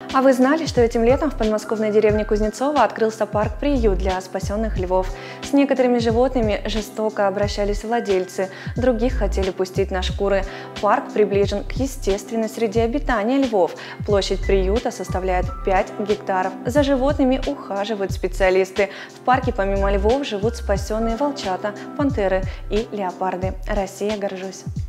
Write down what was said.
А вы знали, что этим летом в подмосковной деревне Кузнецово открылся парк-приют для спасенных львов? С некоторыми животными жестоко обращались владельцы, других хотели пустить на шкуры. Парк приближен к естественной среде обитания львов. Площадь приюта составляет 5 гектаров. За животными ухаживают специалисты. В парке помимо львов живут спасенные волчата, пантеры и леопарды. Россия, горжусь!